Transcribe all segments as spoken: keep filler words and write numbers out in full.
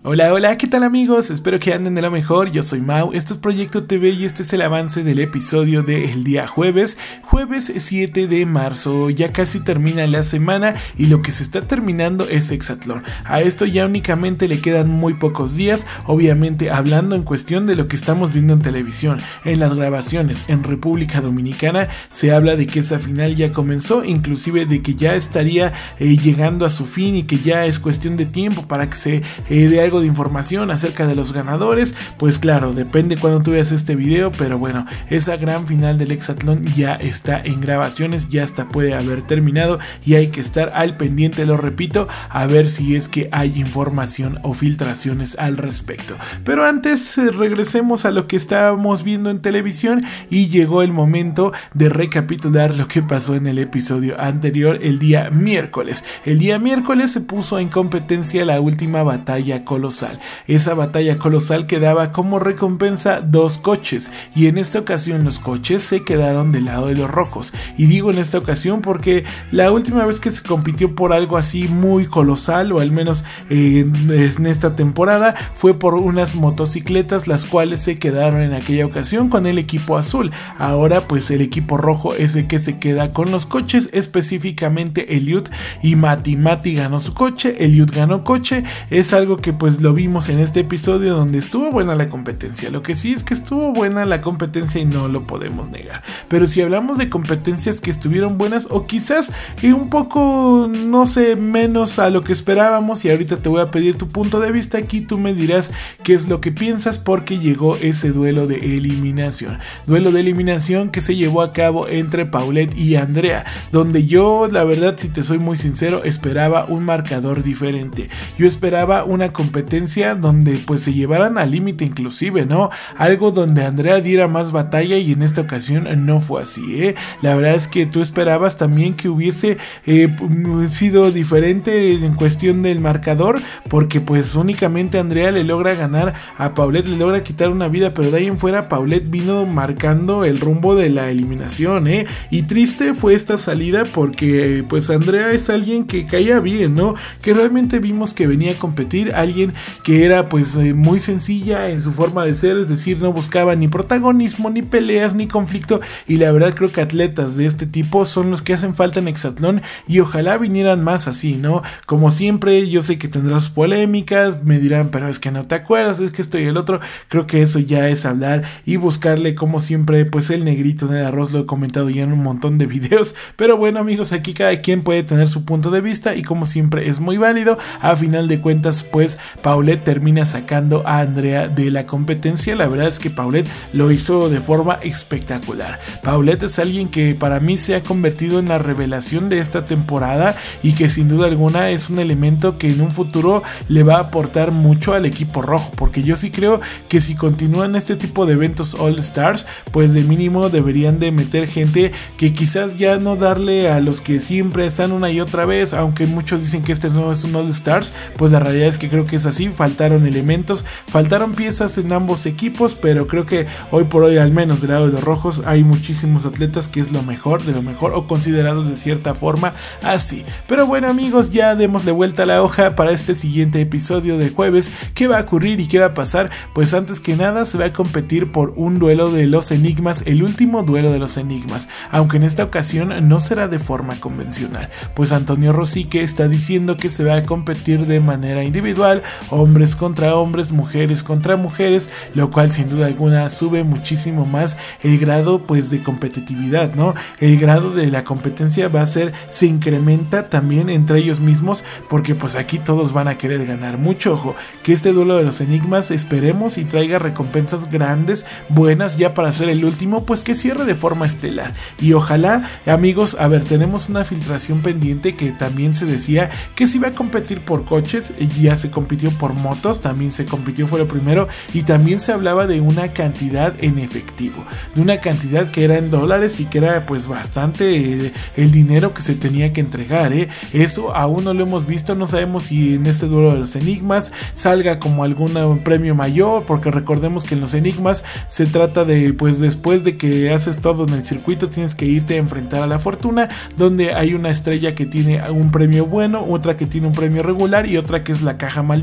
Hola, hola, ¿qué tal amigos? Espero que anden de lo mejor, yo soy Mau, esto es Proyecto T V y este es el avance del episodio del día jueves, jueves siete de marzo, ya casi termina la semana y lo que se está terminando es Hexatlón. A esto ya únicamente le quedan muy pocos días, obviamente hablando en cuestión de lo que estamos viendo en televisión, en las grabaciones en República Dominicana se habla de que esa final ya comenzó, inclusive de que ya estaría eh, llegando a su fin y que ya es cuestión de tiempo para que se eh, dé algo de información acerca de los ganadores. Pues claro, depende cuando tú veas este video, pero bueno, esa gran final del Hexatlón ya está en grabaciones, ya hasta puede haber terminado y hay que estar al pendiente, lo repito, a ver si es que hay información o filtraciones al respecto. Pero antes eh, regresemos a lo que estábamos viendo en televisión y llegó el momento de recapitular lo que pasó en el episodio anterior el día miércoles. El día miércoles se puso en competencia la última batalla colosal. Esa batalla colosal que daba como recompensa dos coches y en esta ocasión los coches se quedaron del lado de los rojos. Y digo en esta ocasión porque la última vez que se compitió por algo así muy colosal, o al menos eh, en esta temporada, fue por unas motocicletas las cuales se quedaron en aquella ocasión con el equipo azul. Ahora pues el equipo rojo es el que se queda con los coches, específicamente Eliud y Mati. Mati ganó su coche, Eliud ganó coche. Es algo que pues lo vimos en este episodio donde estuvo buena la competencia. Lo que sí es que estuvo buena la competencia y no lo podemos negar. Pero si hablamos de competencias que estuvieron buenas o quizás eh, un poco, no sé, menos a lo que esperábamos, y ahorita te voy a pedir tu punto de vista, aquí tú me dirás qué es lo que piensas porque llegó ese duelo de eliminación. Duelo de eliminación que se llevó a cabo entre Paulette y Andrea, donde yo la verdad, si te soy muy sincero, esperaba un marcador diferente. Yo esperaba una competencia donde pues se llevaran al límite inclusive, ¿no? Algo donde Andrea diera más batalla y en esta ocasión no fue así, ¿eh? La verdad es que tú esperabas también que hubiese eh, sido diferente en cuestión del marcador, porque pues únicamente Andrea le logra ganar a Paulette, le logra quitar una vida, pero de ahí en fuera Paulette vino marcando el rumbo de la eliminación, ¿eh? Y triste fue esta salida porque pues Andrea es alguien que caía bien, ¿no? Que realmente vimos que venía a competir, alguien que era pues eh, muy sencilla en su forma de ser, es decir, no buscaba ni protagonismo, ni peleas, ni conflicto, y la verdad creo que atletas de este tipo son los que hacen falta en Hexatlón y ojalá vinieran más así, ¿no? Como siempre, yo sé que tendrá sus polémicas, me dirán, pero es que no te acuerdas, es que esto y el otro, creo que eso ya es hablar y buscarle como siempre pues el negrito en el arroz, lo he comentado ya en un montón de videos, pero bueno amigos, aquí cada quien puede tener su punto de vista y como siempre es muy válido. A final de cuentas pues Paulette termina sacando a Andrea de la competencia. La verdad es que Paulette lo hizo de forma espectacular. Paulette es alguien que para mí se ha convertido en la revelación de esta temporada y que sin duda alguna es un elemento que en un futuro le va a aportar mucho al equipo rojo, porque yo sí creo que si continúan este tipo de eventos All Stars pues de mínimo deberían de meter gente que quizás ya no darle a los que siempre están una y otra vez, aunque muchos dicen que este no es un All Stars, pues la realidad es que creo que es así, faltaron elementos, faltaron piezas en ambos equipos, pero creo que hoy por hoy, al menos del lado de los rojos, hay muchísimos atletas que es lo mejor de lo mejor, o considerados de cierta forma así. Pero bueno amigos, ya démosle vuelta a la hoja para este siguiente episodio del jueves. ¿Qué va a ocurrir y qué va a pasar? Pues antes que nada se va a competir por un duelo de los enigmas, el último duelo de los enigmas, aunque en esta ocasión no será de forma convencional, pues Antonio Rosique está diciendo que se va a competir de manera individual, hombres contra hombres, mujeres contra mujeres, lo cual sin duda alguna sube muchísimo más el grado pues de competitividad, ¿no? El grado de la competencia va a ser, se incrementa también entre ellos mismos, porque pues aquí todos van a querer ganar. Mucho ojo, que este duelo de los enigmas esperemos y traiga recompensas grandes, buenas, ya para ser el último, pues que cierre de forma estelar. Y ojalá, amigos, a ver, tenemos una filtración pendiente que también se decía que se iba a competir por coches, ya se compitió por motos, también se compitió, fue lo primero, y también se hablaba de una cantidad en efectivo, de una cantidad que era en dólares y que era pues bastante eh, el dinero que se tenía que entregar, ¿eh? Eso aún no lo hemos visto, no sabemos si en este duelo de los enigmas salga como algún premio mayor, porque recordemos que en los enigmas se trata de pues después de que haces todo en el circuito tienes que irte a enfrentar a la fortuna, donde hay una estrella que tiene un premio bueno, otra que tiene un premio regular y otra que es la caja maldita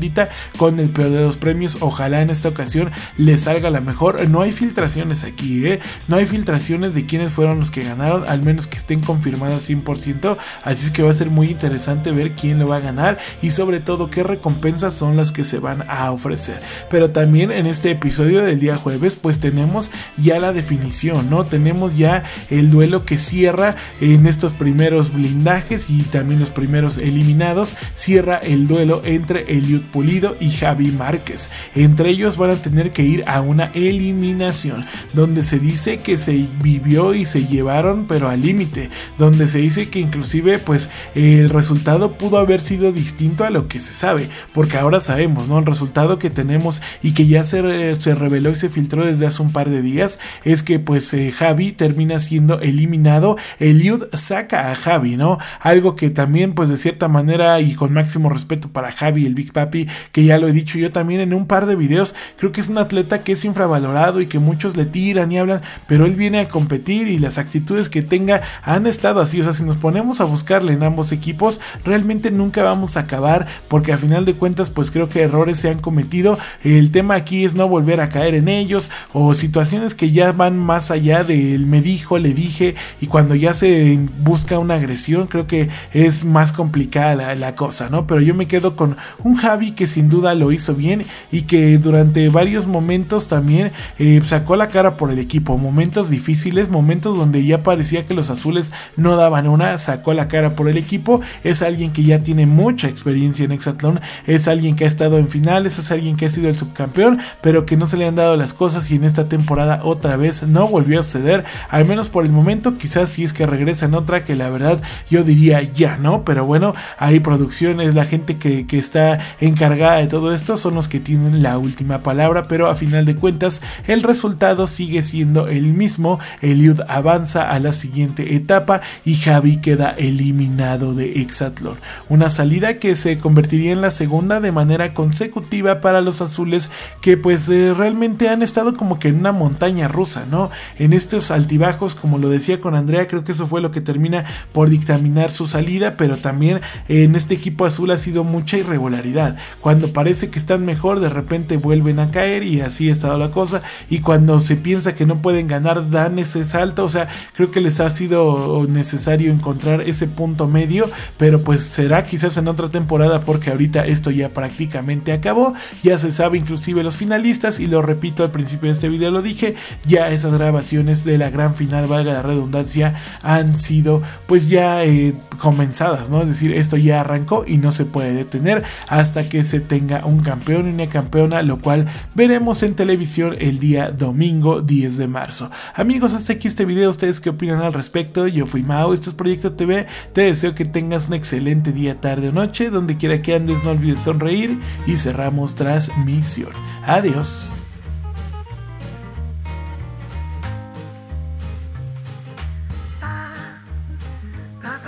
bandita con el peor de los premios. Ojalá en esta ocasión les salga la mejor. No hay filtraciones aquí, ¿eh? No hay filtraciones de quiénes fueron los que ganaron, al menos que estén confirmadas cien por ciento. Así es que va a ser muy interesante ver quién lo va a ganar y sobre todo qué recompensas son las que se van a ofrecer. Pero también en este episodio del día jueves pues tenemos ya la definición, ¿no? Tenemos ya el duelo que cierra en estos primeros blindajes y también los primeros eliminados. Cierra el duelo entre Eliud Pulido y Javi Márquez. Entre ellos van a tener que ir a una eliminación donde se dice que se vivió y se llevaron pero al límite, donde se dice que inclusive pues el resultado pudo haber sido distinto a lo que se sabe, porque ahora sabemos, ¿no? El resultado que tenemos y que ya se, se reveló y se filtró desde hace un par de días es que pues eh, Javi termina siendo eliminado. Eliud saca a Javi, ¿no? Algo que también pues de cierta manera y con máximo respeto para Javi, el Big Papi, que ya lo he dicho yo también en un par de videos, creo que es un atleta que es infravalorado y que muchos le tiran y hablan, pero él viene a competir y las actitudes que tenga han estado así. O sea, si nos ponemos a buscarle en ambos equipos, realmente nunca vamos a acabar, porque a final de cuentas pues creo que errores se han cometido. El tema aquí es no volver a caer en ellos o situaciones que ya van más allá del me dijo, le dije, y cuando ya se busca una agresión creo que es más complicada la, la cosa, ¿no? Pero yo me quedo con un Javi que sin duda lo hizo bien y que durante varios momentos también eh, sacó la cara por el equipo, momentos difíciles, momentos donde ya parecía que los azules no daban una, sacó la cara por el equipo. Es alguien que ya tiene mucha experiencia en hexatlón, es alguien que ha estado en finales, es alguien que ha sido el subcampeón, pero que no se le han dado las cosas y en esta temporada otra vez no volvió a suceder, al menos por el momento. Quizás si es que regresa en otra, que la verdad yo diría ya, ¿no? Pero bueno, hay producciones, la gente que, que está encargada de todo esto son los que tienen la última palabra, pero a final de cuentas el resultado sigue siendo el mismo. Eliud avanza a la siguiente etapa y Javi queda eliminado de hexatlón. Una salida que se convertiría en la segunda de manera consecutiva para los azules, que pues eh, realmente han estado como que en una montaña rusa, ¿no? En estos altibajos, como lo decía con Andrea, creo que eso fue lo que termina por dictaminar su salida, pero también eh, en este equipo azul ha sido mucha irregularidad. Cuando parece que están mejor, de repente vuelven a caer y así ha estado la cosa, y cuando se piensa que no pueden ganar, dan ese salto. O sea, creo que les ha sido necesario encontrar ese punto medio, pero pues será quizás en otra temporada, porque ahorita esto ya prácticamente acabó, ya se sabe inclusive los finalistas, y lo repito, al principio de este video lo dije, ya esas grabaciones de la gran final, valga la redundancia, han sido pues ya eh, comenzadas, ¿no? Es decir, esto ya arrancó y no se puede detener hasta que se tenga un campeón y una campeona, lo cual veremos en televisión el día domingo diez de marzo. Amigos, hasta aquí este video. ¿Ustedes qué opinan al respecto? Yo fui Mau, esto es Proyecto T V, te deseo que tengas un excelente día, tarde o noche, donde quiera que andes no olvides sonreír, y cerramos transmisión. Adiós.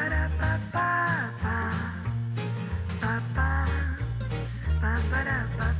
Ba ba ba ba ba ba ba ba ba